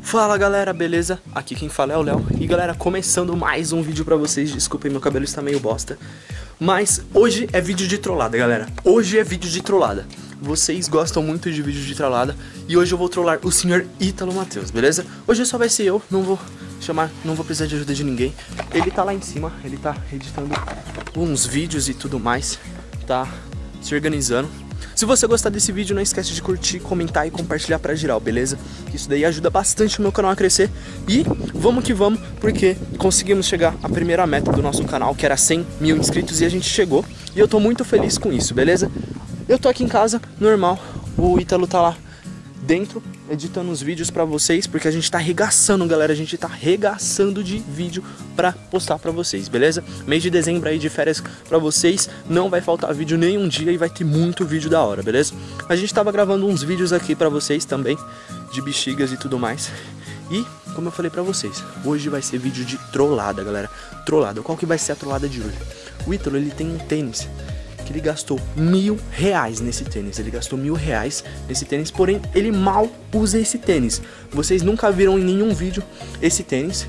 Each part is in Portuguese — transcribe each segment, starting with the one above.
Fala galera, beleza? Aqui quem fala é o Léo. E galera, começando mais um vídeo pra vocês. Desculpem, meu cabelo está meio bosta. Mas hoje é vídeo de trollada, galera. Hoje é vídeo de trollada. Vocês gostam muito de vídeo de trollada. E hoje eu vou trollar o senhor Ítalo Matheus, beleza? Hoje só vai ser eu, não vou precisar de ajuda de ninguém. Ele tá lá em cima, ele tá editando uns vídeos e tudo mais. Tá se organizando. Se você gostar desse vídeo, não esquece de curtir, comentar e compartilhar pra geral, beleza? Isso daí ajuda bastante o meu canal a crescer. E vamos que vamos, porque conseguimos chegar à primeira meta do nosso canal, que era 100 mil inscritos, e a gente chegou. E eu tô muito feliz com isso, beleza? Eu tô aqui em casa, normal, o Ítalo tá lá dentro, editando os vídeos pra vocês, porque a gente tá arregaçando, galera, a gente tá arregaçando de vídeo pra postar pra vocês, beleza? Mês de dezembro aí de férias pra vocês, não vai faltar vídeo nenhum dia e vai ter muito vídeo da hora, beleza? A gente tava gravando uns vídeos aqui pra vocês também, de bexigas e tudo mais. E, como eu falei pra vocês, hoje vai ser vídeo de trollada, galera. Trollada, qual que vai ser a trollada de hoje? O Ítalo, ele tem um tênis que ele gastou R$1.000 nesse tênis. Ele gastou R$1.000 nesse tênis, porém ele mal usa esse tênis. Vocês nunca viram em nenhum vídeo esse tênis.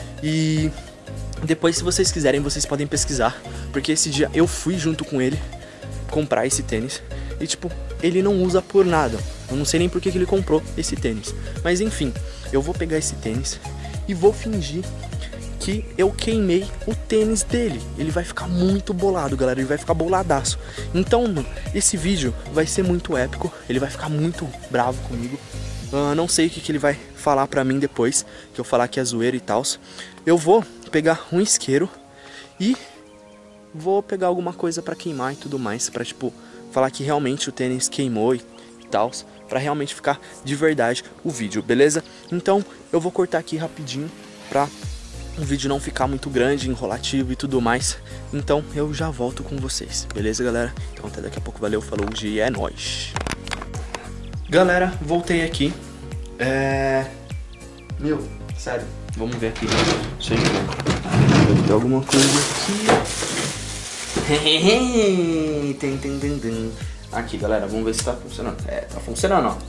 E depois, se vocês quiserem, vocês podem pesquisar, porque esse dia eu fui junto com ele comprar esse tênis. E tipo, ele não usa por nada. Eu não sei nem por que ele comprou esse tênis. Mas enfim, eu vou pegar esse tênis e vou fingir que eu queimei o tênis dele. Ele vai ficar muito bolado, galera. Ele vai ficar boladaço. Então, mano, esse vídeo vai ser muito épico. Ele vai ficar muito bravo comigo. Não sei o que ele vai falar pra mim depois que eu falar que é zoeira e tal. Eu vou pegar um isqueiro e vou pegar alguma coisa pra queimar e tudo mais, pra tipo falar que realmente o tênis queimou e tal, pra realmente ficar de verdade o vídeo, beleza? Então eu vou cortar aqui rapidinho pra o vídeo não ficar muito grande, enrolativo e tudo mais. Então eu já volto com vocês, beleza, galera? Então até daqui a pouco, valeu, falou, e é nóis. Galera, voltei aqui. Meu, sério, vamos ver aqui. Deixa eu ver. Deve ter alguma coisa aqui. Tem. Aqui, galera, vamos ver se tá funcionando. Tá funcionando, ó.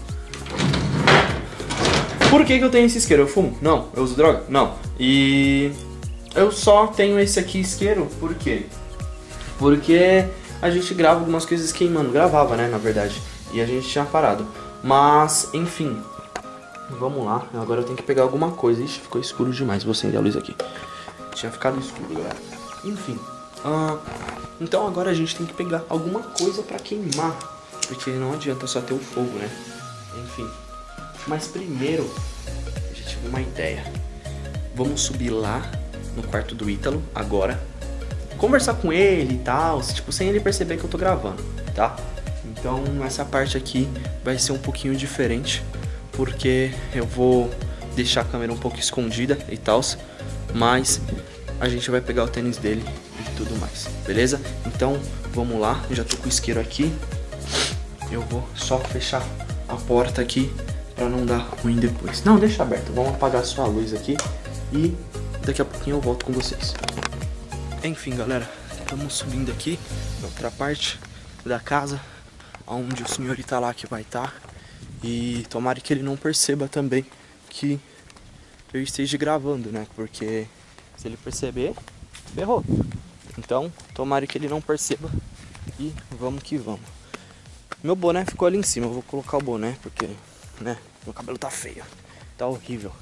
Por que eu tenho esse isqueiro? Eu fumo? Não. Eu uso droga? Não. E eu só tenho esse aqui isqueiro, por quê? Porque a gente grava algumas coisas queimando. Gravava, né, na verdade. E a gente tinha parado. Mas, enfim. Vamos lá. Agora eu tenho que pegar alguma coisa. Ixi, ficou escuro demais. Vou acender a luz aqui. Tinha ficado escuro, galera. Enfim. Então agora a gente tem que pegar alguma coisa pra queimar. Porque não adianta só ter o fogo, né? Enfim. Mas primeiro, eu já tive uma ideia. Vamos subir lá no quarto do Ítalo agora, conversar com ele e tal, tipo, sem ele perceber que eu tô gravando, tá? Então essa parte aqui vai ser um pouquinho diferente, porque eu vou deixar a câmera um pouco escondida e tal, mas a gente vai pegar o tênis dele e tudo mais, beleza? Então vamos lá, eu já tô com o isqueiro aqui. Eu vou só fechar a porta aqui pra não dar ruim depois. Não, deixa aberto. Vamos apagar só a luz aqui e daqui a pouquinho eu volto com vocês. Enfim, galera, estamos subindo aqui na outra parte da casa, onde o senhor Italá vai estar. E tomara que ele não perceba também que eu esteja gravando, né? Porque se ele perceber, ferrou. Então, tomara que ele não perceba e vamos que vamos. Meu boné ficou ali em cima, eu vou colocar o boné porque, né, meu cabelo tá feio, tá horrível.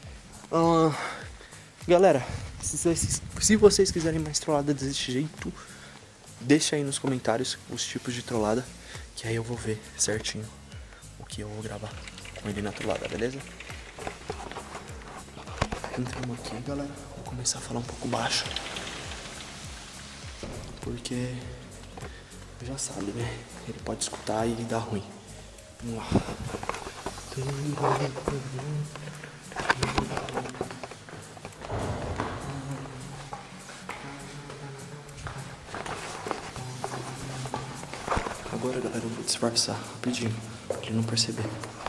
Galera, se vocês quiserem mais trollada desse jeito, deixa aí nos comentários os tipos de trollada, que aí eu vou ver certinho o que eu vou gravar com ele na trollada, beleza? Entramos aqui, galera, vou começar a falar um pouco baixo, porque já sabe, né? Ele pode escutar e dar ruim. Vamos lá. Agora, galera, eu vou disfarçar rapidinho, pra ele não perceber.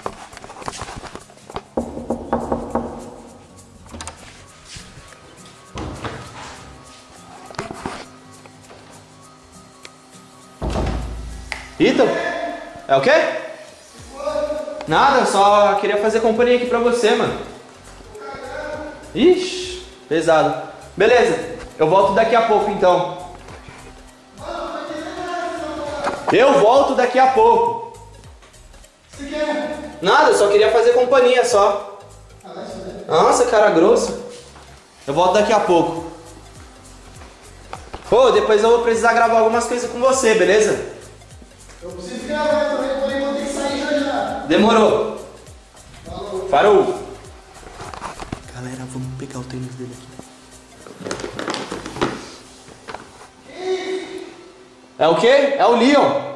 Ítalo? É o quê? Nada, eu só queria fazer companhia aqui pra você, mano. Ixi, pesado. Beleza, eu volto daqui a pouco então. Eu volto daqui a pouco. Você quer? Nada, eu só queria fazer companhia só. Nossa, cara grosso. Eu volto daqui a pouco. Pô, depois eu vou precisar gravar algumas coisas com você, beleza? Eu preciso gravar também, porém vou ter que sair já. Demorou. Falou. Parou. Galera, vamos pegar o tênis dele aqui. É o quê? É o Leon.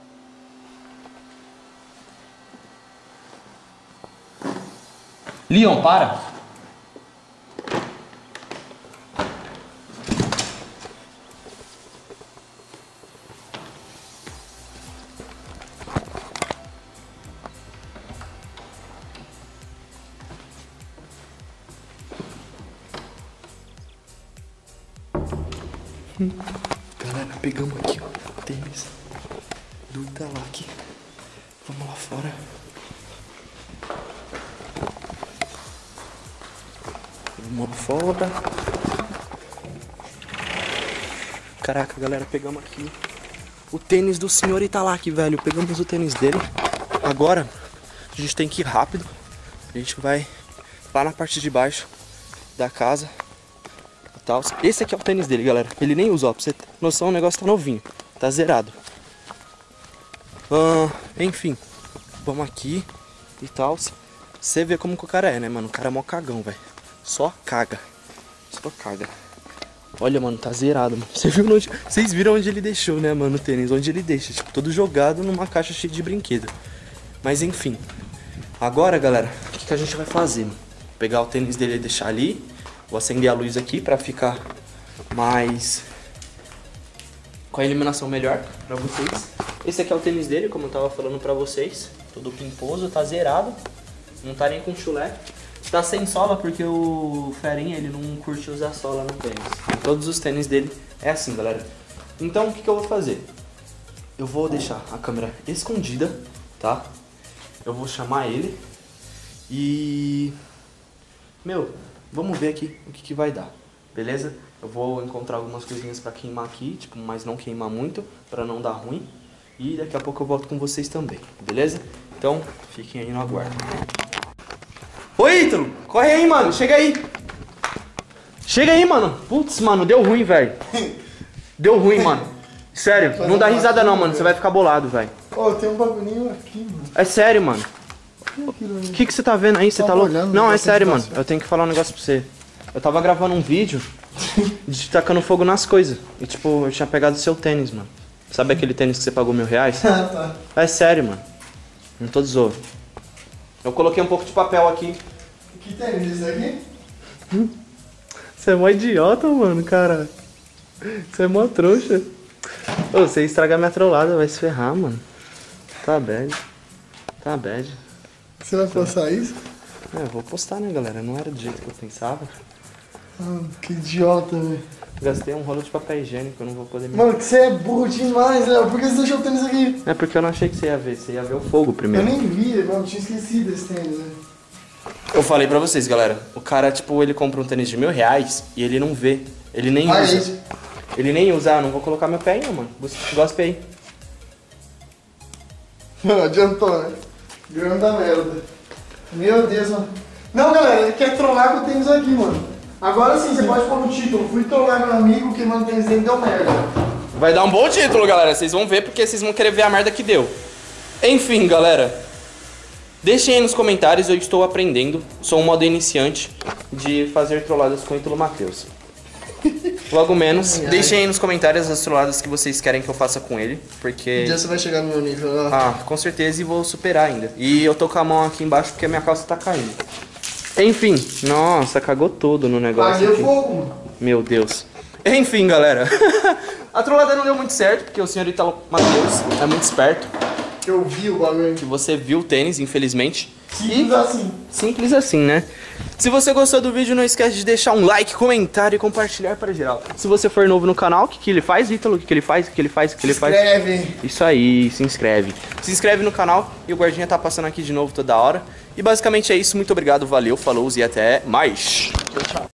Leon, para. Galera, pegamos aqui, ó, o tênis do Italac. Vamos lá fora. Vamos lá fora. Caraca, galera, pegamos aqui o tênis do senhor Italac, velho. Pegamos o tênis dele. Agora, a gente tem que ir rápido. A gente vai lá na parte de baixo da casa. Esse aqui é o tênis dele, galera. Ele nem usa, ó, pra você ter noção, o negócio tá novinho. Tá zerado. Enfim, vamos aqui e tal. Você vê como que o cara é, né, mano? O cara é mó cagão, velho. Só caga. Só caga. Olha, mano, tá zerado, mano. Vocês viram onde ele deixou, né, mano, o tênis? Onde ele deixa, tipo, todo jogado numa caixa cheia de brinquedo. Mas enfim. Agora, galera, o que a gente vai fazer, mano? Pegar o tênis dele e deixar ali. Vou acender a luz aqui pra ficar mais... com a iluminação melhor pra vocês. Esse aqui é o tênis dele, como eu tava falando pra vocês. Todo pimposo, tá zerado. Não tá nem com chulé. Tá sem sola porque o Ferinha, ele não curte usar sola no tênis. Todos os tênis dele é assim, galera. Então, o que eu vou fazer? Eu vou deixar a câmera escondida, tá? Eu vou chamar ele. E... meu... vamos ver aqui o que vai dar, beleza? Eu vou encontrar algumas coisinhas pra queimar aqui, tipo, mas não queimar muito, pra não dar ruim. E daqui a pouco eu volto com vocês também, beleza? Então, fiquem aí no aguardo. Oi, Ítalo! Corre aí, mano! Chega aí! Chega aí, mano! Putz, mano, deu ruim, velho. Deu ruim, mano. Sério, não dá risada não, mano. Você vai ficar bolado, velho. Ó, tem um bagulhinho aqui, mano. É sério, mano. O que você tá vendo aí? Você tá louco? Não, é sério, mano. Eu tenho que falar um negócio pra você. Eu tava gravando um vídeo de tacando fogo nas coisas. E tipo, eu tinha pegado o seu tênis, mano. Sabe aquele tênis que você pagou R$1000? Ah, tá. É sério, mano. Não tô zoando. Eu coloquei um pouco de papel aqui. Que tênis esse aqui? Você é mó idiota, mano, cara. Você é mó trouxa. Ô, você estragar minha trollada, vai se ferrar, mano. Tá bad. Tá bad. Você vai postar isso? É, eu vou postar, né, galera? Não era do jeito que eu pensava. Ah, que idiota, velho. Gastei um rolo de papel higiênico, eu não vou poder me... Mano, que você é burro demais, Léo. Por que você deixou o tênis aqui? É porque eu não achei que você ia ver. Você ia ver o fogo primeiro. Eu nem vi, mano. Tinha esquecido esse tênis, velho. Eu falei pra vocês, galera. O cara, tipo, ele compra um tênis de R$1000 e ele não vê. Ele nem usa. Isso. Ele nem usa. Ah, não vou colocar meu pé aí, não, mano. Gospe aí. Não adiantou, né? Grande merda. Meu Deus, mano. Não, galera, ele quer trollar com o tênis aqui, mano. Agora sim, você pode pôr no título. Fui trollar meu amigo, que mano, o tênis dele deu merda. Vai dar um bom título, galera. Vocês vão ver porque vocês vão querer ver a merda que deu. Enfim, galera. Deixem aí nos comentários, eu estou aprendendo. Sou um modo iniciante de fazer trolladas com o Ítalo Matheus. Logo menos, deixem aí nos comentários as trolladas que vocês querem que eu faça com ele, porque... Um dia você vai chegar no meu nível, ó. Ah, com certeza, e vou superar ainda. E eu tô com a mão aqui embaixo porque a minha calça tá caindo. Enfim, nossa, cagou todo no negócio. Paguei o aqui. fogo, mano. Meu Deus. Enfim, galera. A trollada não deu muito certo, porque o senhor Ítalo Matheus é muito esperto. Eu vi o bagulho. Que você viu o tênis, infelizmente. Simples assim. Simples assim, né? Se você gostou do vídeo, não esquece de deixar um like, comentário e compartilhar para geral. Se você for novo no canal, o que ele faz, Ítalo? O que ele faz? O que ele faz? O que ele faz? Se inscreve. Isso aí, se inscreve. Se inscreve no canal e o guardinha tá passando aqui de novo toda hora. E basicamente é isso. Muito obrigado, valeu, falou e até mais. Tchau, tchau.